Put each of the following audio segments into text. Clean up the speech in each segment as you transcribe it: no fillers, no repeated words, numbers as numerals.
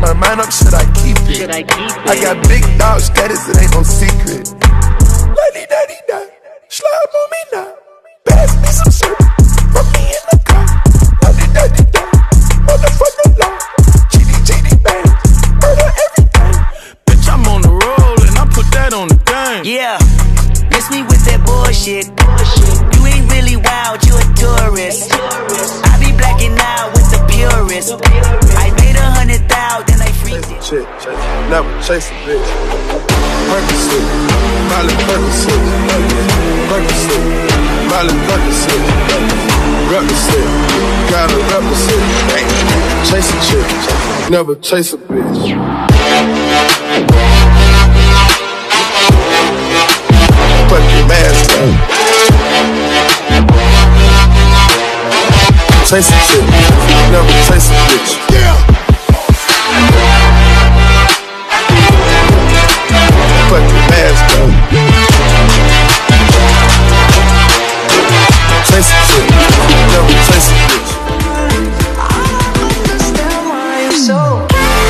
my mind up, should I keep it? I got big dog status, it ain't no secret. Lady daddy da, slime on me now. Pass me some shit, put me in the car. Lady daddy da, motherfucker law. GD bang, murder everything. Bitch, I'm on the roll and I put that on the game. Yeah, miss me with that bullshit. You ain't really wild, you a tourist. I be blacking out with the purist. I made 100,000, then I freaked it. Shit, never chase a bitch. Percocet, Miley Percocet, Percocet, Miley Percocet, Represent, gotta represent. Chase a chick, never chase a bitch. Put your mask on. Chase a chick, never chase a bitch. Yeah. Put your mask on. Chase a chick, never chase a bitch. I don't understand why you're so.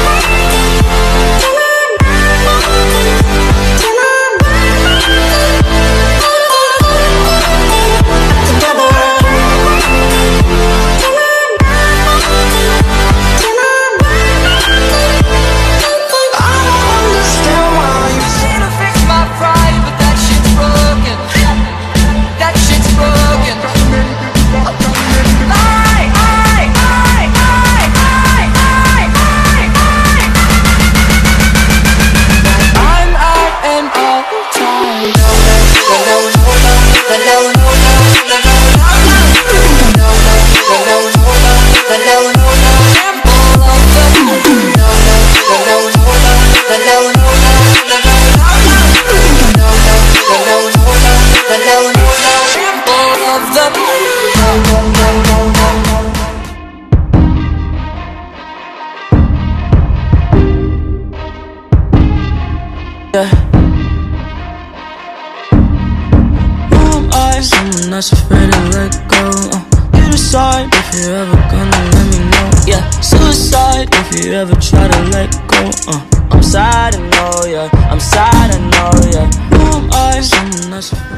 Someone that's afraid to let go. You decide if you're ever gonna let me know. Yeah, suicide if you ever try to let go. I'm sad, I know, yeah. I'm sad, I know, yeah. Who am I? Someone that's afraid.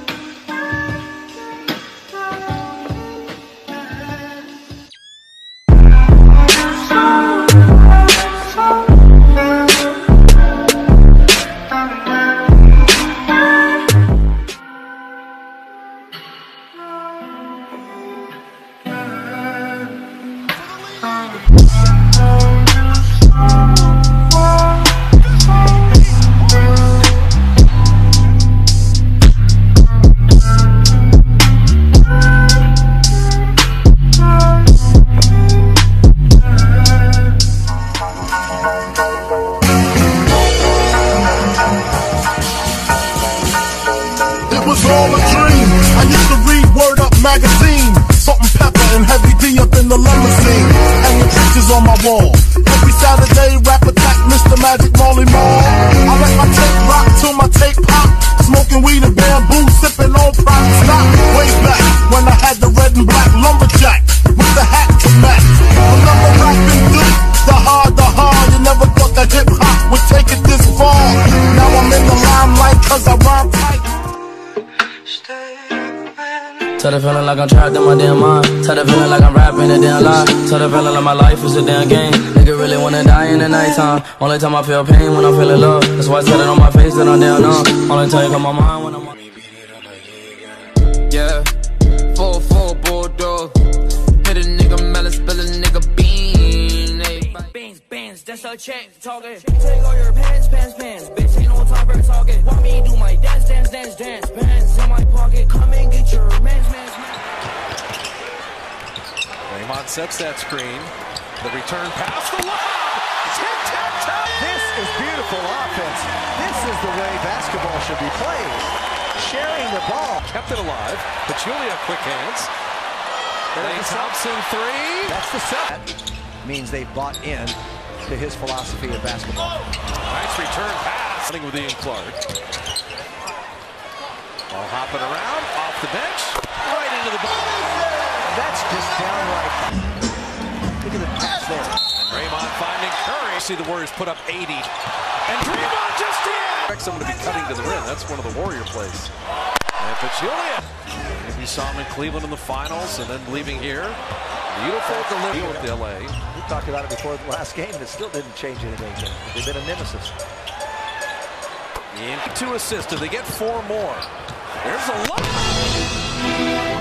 Magazine, salt and pepper and heavy D up in the limousine. Hanging pictures on my wall. Every Saturday, rap attack, Mr. Magic Marley Marl. I let my tape rock till my tape pop. Smoking weed and bamboo, sipping on private stock. Way back when I had the red and black lumberjack with the hat to match. Remember rapping Duke, the hard. You never thought that hip hop would take it this far. Now I'm in the limelight 'cause I rhyme tight. Tell the feeling like I'm trapped in my damn mind. Tell the feeling like I'm rapping a damn lie. Tell the feeling like my life is a damn game. Nigga really wanna die in the nighttime. Only time I feel pain when I'm feeling love. That's why I tell it on my face that I'm down on. Only time you come on my mind when I'm on. Yeah, full bulldog. Hit a nigga melon, spill a nigga bean. Beans, that's a chain talking. Take all your pants. Bitch, ain't no time for talking. Want me do my dance. Pants in my pocket. Come and get your mans. Raymond sets that screen. The return pass, the lob! Tic-tac-toe! This is beautiful offense. This is the way basketball should be played. Sharing the ball. Kept it alive. Pachulia, quick hands. Klay Thompson, three. That's the set. Means they've bought in to his philosophy of basketball. Nice return pass. With Ian Clark. Ball hopping around, off the bench, right into the ball. That's just downright. Look at the pass there. Draymond finding Curry. See the Warriors put up 80. And Draymond just in! Expect someone to be cutting to the rim. That's one of the Warrior plays. And Pachulia. Maybe you saw him in Cleveland in the finals and then leaving here. Beautiful delivery with LA. We talked about it before the last game, and it still didn't change anything. They've been a nemesis. 2 assists. They get 4 more. There's a lot.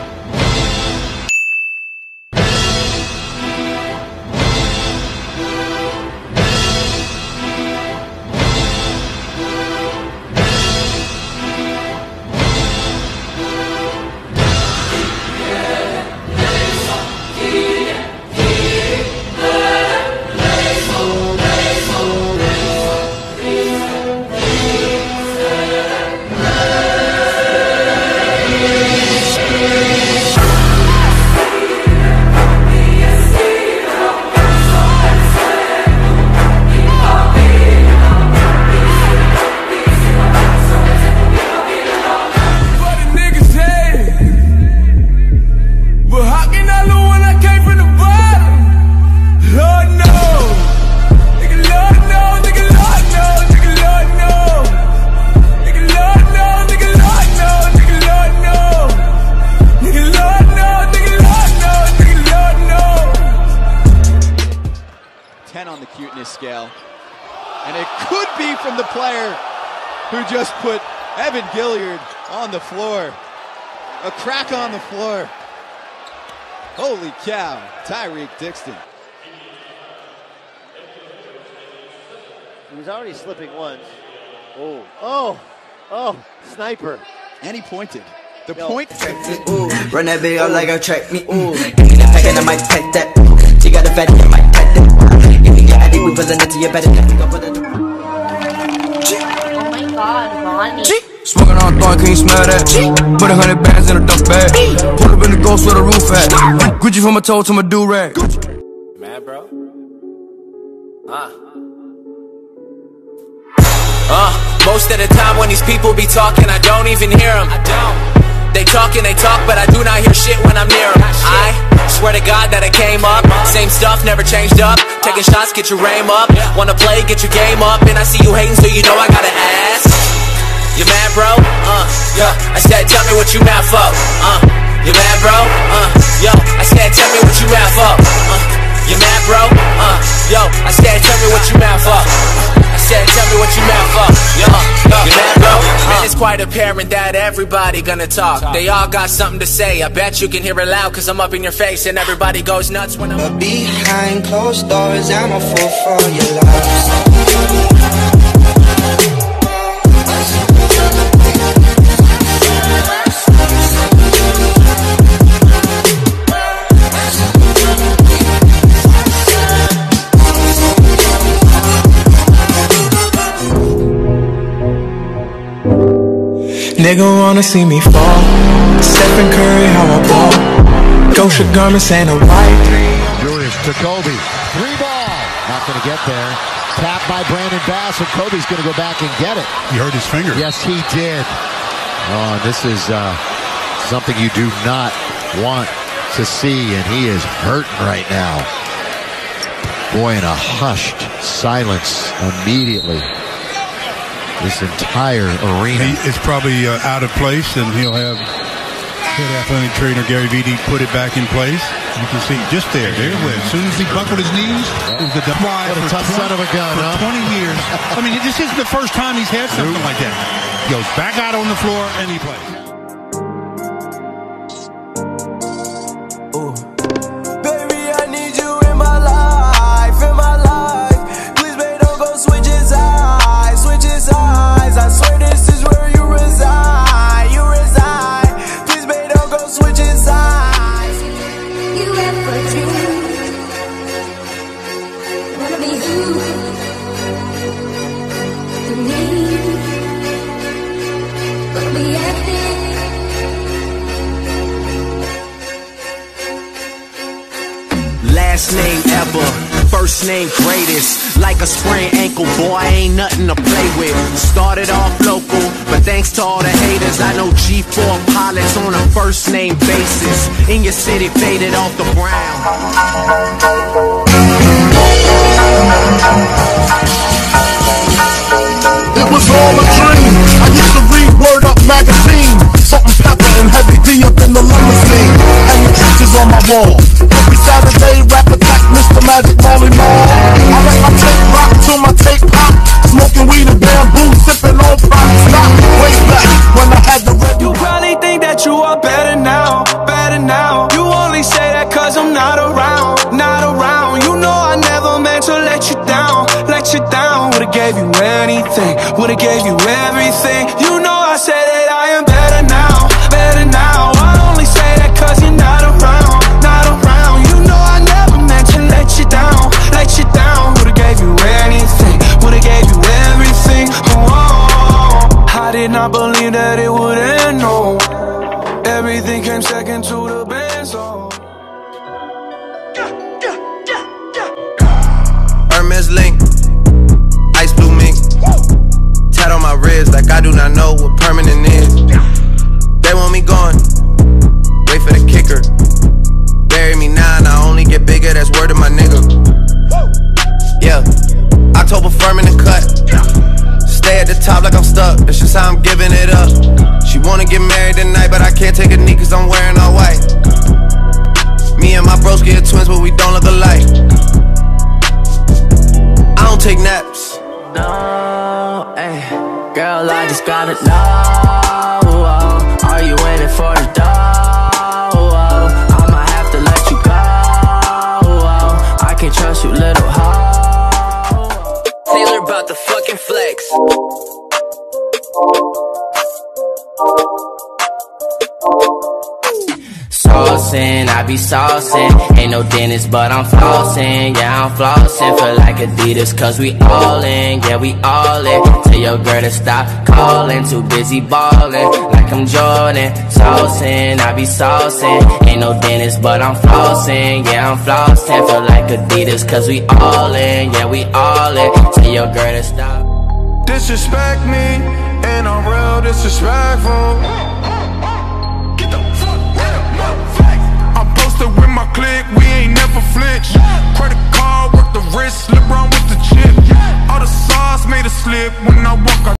On the cuteness scale, and it could be from the player who just put Evan Gilliard on the floor. A crack on the floor. Holy cow, Tyreek Dixon. He was already slipping once. Oh, sniper. And he pointed. The point. Ooh, run that big up like a track me. Ooh, give me that pack and I might take that. She got a fatty, I might take that. Give me your addy, we present it to you better. Oh my God, Ronnie. Smoking on thorn, can you smell that? Put 100 bands in a duck bag. Pull up in the ghost with a roof at. Gucci from my toe to my do-rag. Mad, bro? Most of the time when these people be talking, I don't even hear them. They talk, but I do not hear shit when I'm near them. I swear to God that I came up. Same stuff, never changed up. Taking shots, get your aim up. Wanna play, get your game up. And I see you hating, so you know I gotta ask. You mad, bro? Yeah. I said, tell me what you mad for. You mad, bro? Yo. I said, tell me what you mad for. You mad, bro? Yo. I said, tell me what you mad for. I said, tell me what you mad for. Yo. You mad, bro? Man, it's quite apparent that everybody gonna talk. They all got something to say. I bet you can hear it loud, cause I'm up in your face and everybody goes nuts when I'm. But behind closed doors, I'm a fool for your love. Nigga wanna see me fall. Stephen Curry, how I ball. Gosha garments and a white. Julius to Kobe. 3-ball. Not gonna get there. Tap by Brandon Bass, and Kobe's gonna go back and get it. He hurt his finger. Yes, he did. Oh, this is something you do not want to see, and he is hurting right now. Boy, in a hushed silence immediately. This entire arena. It's probably out of place, and he'll have head athletic trainer Gary Vitti put it back in place. You can see just there. There it was. As soon as he buckled his knees, it was the why what a tough son of a gun, for 20 years. I mean, this isn't the first time he's had something like that. He goes back out on the floor and he plays. Baby, I need you in my life, in my life. Please, babe, don't go switch his eyes, switch his eyes. I swear this is where you reside, you reside. Please, babe, don't go switch his eyes. You ever dream? Wanna be you and me? Wanna be acting? Last name ever, first name greatest. Like a sprained ankle, boy, ain't nothing to play with. Started off local, but thanks to all the haters, I know G4 pilots on a first name basis. In your city, faded off the ground. wall. Every Saturday, rap attack, Mr. Magic Marley Marl. I let my tape rock till my tape pop. Smoking weed and bamboo, sipping on pop. Stop way back when I had the red. You probably think that you are better now, better now. You only say that cause I'm not around, not around. You know I never meant to let you down, let you down. Would've gave you anything, would've gave you everything. You know I said that I am better now, better now. I only say that cause you're not around, not around. You know I never meant to let you down, let you down. Would've gave you anything, would've gave you everything. Oh, I did not believe that it would end, no. Everything came second to the band, so Hermes link, ice blue mink, tat on my wrist like I do not know what permanent is. They want me gone, wait for the kicker. Bury me now and I only get bigger, that's word of my nigga. Yeah, October firm in the cut. Stay at the top like I'm stuck, that's just how I'm giving it up. She wanna get married tonight, but I can't take a knee cause I'm wearing all white. Me and my broski are twins, but we don't look alike. I don't take naps. No, ayy, girl, I just gotta know, are you in it for the dough? I'ma have to let you go, I can't trust you, little hoe. Taylor about the fucking flex. Saucin', I be saucin'. Ain't no dentist, but I'm flossin'. Yeah, I'm flossin'. Feel like Adidas, cause we all in. Yeah, we all in. Tell your girl to stop callin'. Too busy ballin', like I'm Jordan. Saucin', I be saucin'. Ain't no dentist, but I'm flossin'. Yeah, I'm flossin'. Feel like Adidas, cause we all in. Yeah, we all in. Tell your girl to stop. Disrespect me, and I'm real disrespectful. I'm posted with my clique, we ain't never flinch. Credit card, work the wrist, LeBron with the chip. All the sauce made a slip when I walk out.